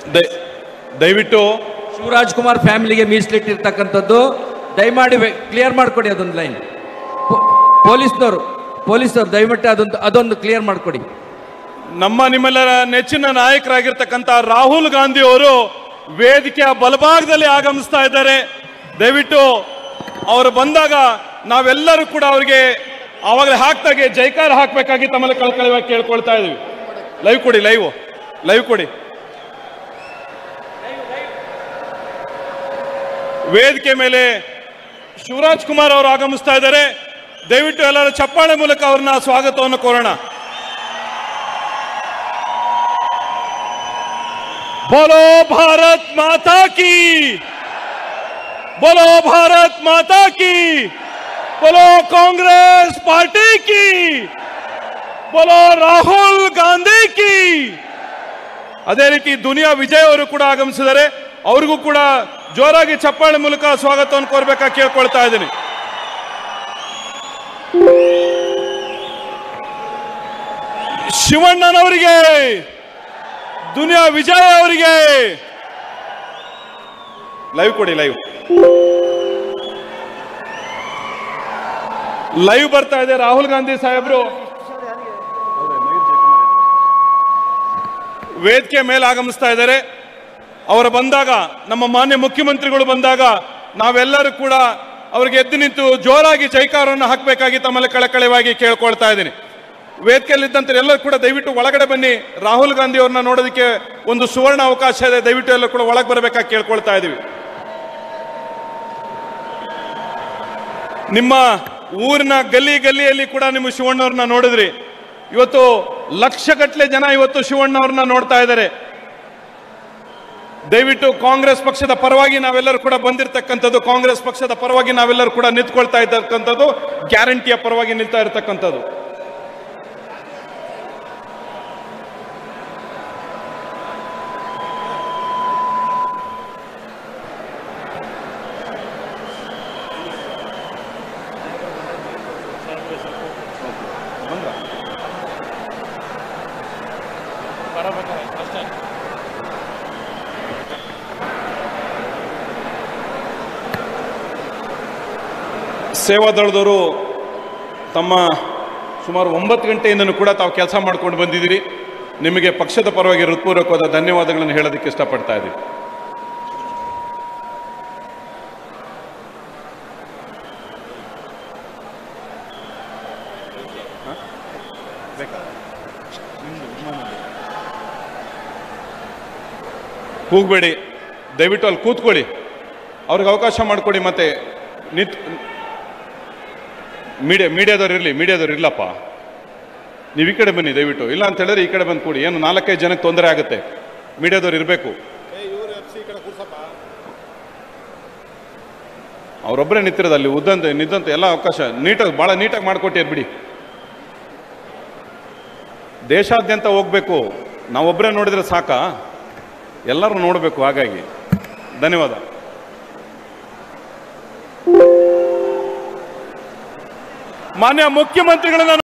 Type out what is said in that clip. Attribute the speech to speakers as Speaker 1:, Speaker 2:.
Speaker 1: ದಯವಿಟ್ಟು
Speaker 2: ಶಿವರಾಜ್ ಕುಮಾರ್ ಫ್ಯಾಮಿಲಿಗೆ ಮೀಸಲಿಟ್ಟಿರ್ತಕ್ಕಂಥದ್ದು ದಯಮಾಡಿ ಕ್ಲಿಯರ್ ಮಾಡಿಕೊಡಿ ಅದೊಂದು ಲೈನ್. ಪೊಲೀಸ್ನವರು ದಯವಿಟ್ಟು ಅದೊಂದು ಕ್ಲಿಯರ್ ಮಾಡಿಕೊಡಿ.
Speaker 1: ನಿಮ್ಮೆಲ್ಲರ ನೆಚ್ಚಿನ ನಾಯಕರಾಗಿರ್ತಕ್ಕಂಥ ರಾಹುಲ್ ಗಾಂಧಿ ಅವರು ವೇದಿಕೆಯ ಬಲಭಾಗದಲ್ಲಿ ಆಗಮಿಸ್ತಾ ಇದ್ದಾರೆ. ದಯವಿಟ್ಟು ಅವರು ಬಂದಾಗ ನಾವೆಲ್ಲರೂ ಕೂಡ ಅವರಿಗೆ ಆವಾಗಲೇ ಹಾಕ್ದಾಗೆ ಜೈಕಾರ ಹಾಕಬೇಕಾಗಿ ತಮ್ಮಲ್ಲಿ ಕಳಕಳಿಯಾಗಿ ಕೇಳ್ಕೊಳ್ತಾ ಇದೀವಿ. ಲೈವ್ ಕೊಡಿ. ವೇದಿಕೆ ಮೇಲೆ ಶಿವರಾಜ್ ಕುಮಾರ್ ಅವರು ಆಗಮಿಸ್ತಾ ಇದ್ದಾರೆ. ದಯವಿಟ್ಟು ಎಲ್ಲರೂ ಚಪ್ಪಾಳೆ ಮೂಲಕ ಅವ್ರನ್ನ ಸ್ವಾಗತವನ್ನು ಕೋರೋಣ. बोलो भारत माता की, बोलो भारत माता की, बोलो कांग्रेस पार्टी की, बोलो ರಾಹುಲ್ ಗಾಂಧಿ की. ಅದೇ ರೀತಿ ದುನಿಯಾ ವಿಜಯ್ ಅವರು ಕೂಡ ಆಗಮಿಸಿದ್ದಾರೆ. ಅವ್ರಿಗೂ ಕೂಡ ಜೋರಾಗಿ ಚಪ್ಪಾಳೆ ಮೂಲಕ ಸ್ವಾಗತವನ್ನು ಕೋರಬೇಕಾಗಿ ಕೇಳ್ಕೊಳ್ತಾ ಇದ್ದೀನಿ. ಶಿವಣ್ಣನವರಿಗೆ, ದುನಿಯಾ ವಿಜಯ್ ಅವರಿಗೆ ಲೈವ್ ಕೊಡಿ. ಲೈವ್ ಬರ್ತಾ ಇದೆ. ರಾಹುಲ್ ಗಾಂಧಿ ಸಾಹೇಬರು ವೇದಿಕೆ ಮೇಲೆ ಆಗಮಿಸ್ತಾ ಇದ್ದಾರೆ. ಅವರು ಬಂದಾಗ, ನಮ್ಮ ಮಾನ್ಯ ಮುಖ್ಯಮಂತ್ರಿಗಳು ಬಂದಾಗ ನಾವೆಲ್ಲರೂ ಕೂಡ ಅವರಿಗೆ ಎದ್ದು ನಿಂತು ಜೋರಾಗಿ ಜೈಕಾರವನ್ನು ಹಾಕಬೇಕಾಗಿ ತಮ್ಮಲ್ಲಿ ಕಳಕಳಿಯಾಗಿ ಕೇಳ್ಕೊಳ್ತಾ ಇದ್ದೀನಿ. ವೇದಿಕೆಯಲ್ಲಿದ್ದಂತೆ ಎಲ್ಲರೂ ಕೂಡ ದಯವಿಟ್ಟು ಒಳಗಡೆ ಬನ್ನಿ. ರಾಹುಲ್ ಗಾಂಧಿ ಅವ್ರನ್ನ ನೋಡೋದಕ್ಕೆ ಒಂದು ಸುವರ್ಣ ಅವಕಾಶ ಇದೆ. ದಯವಿಟ್ಟು ಎಲ್ಲರೂ ಕೂಡ ಒಳಗೆ ಬರಬೇಕಾಗಿ ಕೇಳ್ಕೊಳ್ತಾ ಇದ್ದೀವಿ. ನಿಮ್ಮ ಊರಿನ ಗಲ್ಲಿಯಲ್ಲಿ ಕೂಡ ನಿಮ್ಮ ಶಿವಣ್ಣವ್ರನ್ನ ನೋಡಿದ್ರಿ. ಇವತ್ತು ಲಕ್ಷಗಟ್ಟಲೆ ಜನ ಇವತ್ತು ಶಿವಣ್ಣವ್ರನ್ನ ನೋಡ್ತಾ ಇದ್ದಾರೆ. ದಯವಿಟ್ಟು ಕಾಂಗ್ರೆಸ್ ಪಕ್ಷದ ಪರವಾಗಿ ನಾವೆಲ್ಲರೂ ಕೂಡ ಬಂದಿರತಕ್ಕಂಥದ್ದು, ಕಾಂಗ್ರೆಸ್ ಪಕ್ಷದ ಪರವಾಗಿ ನಾವೆಲ್ಲರೂ ಕೂಡ ನಿಂತ್ಕೊಳ್ತಾ ಇರ್ತಕ್ಕಂಥದ್ದು, ಗ್ಯಾರಂಟಿಯ ಪರವಾಗಿ ನಿಲ್ತಾ ಇರತಕ್ಕಂಥದ್ದು. ಸೇವಾದಳದವರು ತಮ್ಮ ಸುಮಾರು 9 ಗಂಟೆಯಿಂದನೂ ಕೂಡ ತಾವು ಕೆಲಸ ಮಾಡ್ಕೊಂಡು ಬಂದಿದ್ದೀರಿ. ನಿಮಗೆ ಪಕ್ಷದ ಪರವಾಗಿ ಹೃತ್ಪೂರ್ವಕವಾದ ಧನ್ಯವಾದಗಳನ್ನು ಹೇಳೋದಕ್ಕೆ ಇಷ್ಟಪಡ್ತಾ ಇದ್ದೀವಿ. ಕೂಗಬೇಡಿ, ದಯವಿಟ್ಟು ಅಲ್ಲಿ ಕೂತ್ಕೊಳ್ಳಿ. ಅವ್ರಿಗೆ ಅವಕಾಶ ಮಾಡಿಕೊಡಿ. ಮತ್ತೆ ಮೀಡಿಯಾದವ್ರು ಇರ್ಲಪ್ಪ, ನೀವು ಈ ಕಡೆ ಬನ್ನಿ ದಯವಿಟ್ಟು. ಇಲ್ಲ ಅಂತ ಹೇಳಿದ್ರೆ ಈ ಕಡೆ ಬಂದು ಕೊಡಿ. ಏನು 4-5 ಜನಕ್ಕೆ ತೊಂದರೆ ಆಗುತ್ತೆ. ಮೀಡಿಯಾದವ್ರು ಇರಬೇಕು. ಅವರೊಬ್ಬರೇ ನಿಂತಿರೋದು ಅಲ್ಲಿ ನಿಂತಂತೆ ಎಲ್ಲ ಅವಕಾಶ ಭಾಳ ನೀಟಾಗಿ ಮಾಡಿಕೊಟ್ಟಿರ್ ಬಿಡಿ. ದೇಶಾದ್ಯಂತ ಹೋಗ್ಬೇಕು. ನಾವೊಬ್ಬರೇ ನೋಡಿದ್ರೆ ಸಾಕಾ? ಎಲ್ಲರೂ ನೋಡಬೇಕು. ಹಾಗಾಗಿ ಧನ್ಯವಾದ. ಮಾನ್ಯ ಮುಖ್ಯಮಂತ್ರಿಗಳನ್ನ